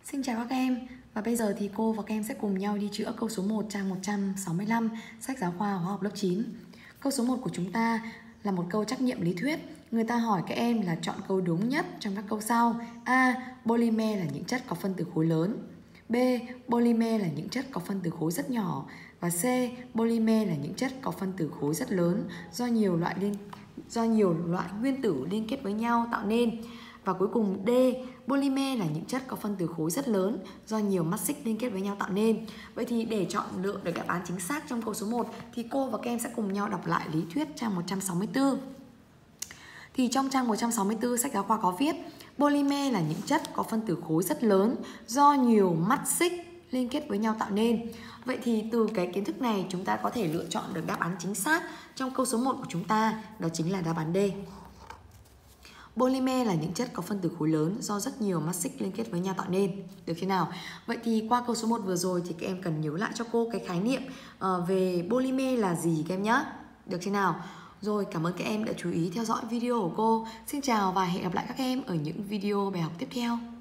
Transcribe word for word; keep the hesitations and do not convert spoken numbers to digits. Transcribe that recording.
Xin chào các em, và bây giờ thì cô và các em sẽ cùng nhau đi chữa câu số một trang một trăm sáu mươi lăm sách giáo khoa hóa học lớp chín. Câu số một của chúng ta là một câu trắc nghiệm lý thuyết. Người ta hỏi các em là chọn câu đúng nhất trong các câu sau. A. Polymer là những chất có phân tử khối lớn. B. Polymer là những chất có phân tử khối rất nhỏ. Và C. Polymer là những chất có phân tử khối rất lớn do nhiều loại liên do nhiều loại nguyên tử liên kết với nhau tạo nên. Và cuối cùng D. Polymer là những chất có phân tử khối rất lớn do nhiều mắt xích liên kết với nhau tạo nên. Vậy thì để chọn lựa được đáp án chính xác trong câu số một thì cô và các em sẽ cùng nhau đọc lại lý thuyết trang một trăm sáu mươi tư. Thì trong trang một trăm sáu mươi tư sách giáo khoa có viết: polymer là những chất có phân tử khối rất lớn do nhiều mắt xích liên kết với nhau tạo nên. Vậy thì từ cái kiến thức này chúng ta có thể lựa chọn được đáp án chính xác trong câu số một của chúng ta, đó chính là đáp án D. Polymer là những chất có phân tử khối lớn do rất nhiều mắt xích liên kết với nhau tạo nên. Được thế nào? Vậy thì qua câu số một vừa rồi thì các em cần nhớ lại cho cô cái khái niệm uh, về polymer là gì các em nhé. Được thế nào? Rồi, cảm ơn các em đã chú ý theo dõi video của cô. Xin chào và hẹn gặp lại các em ở những video bài học tiếp theo.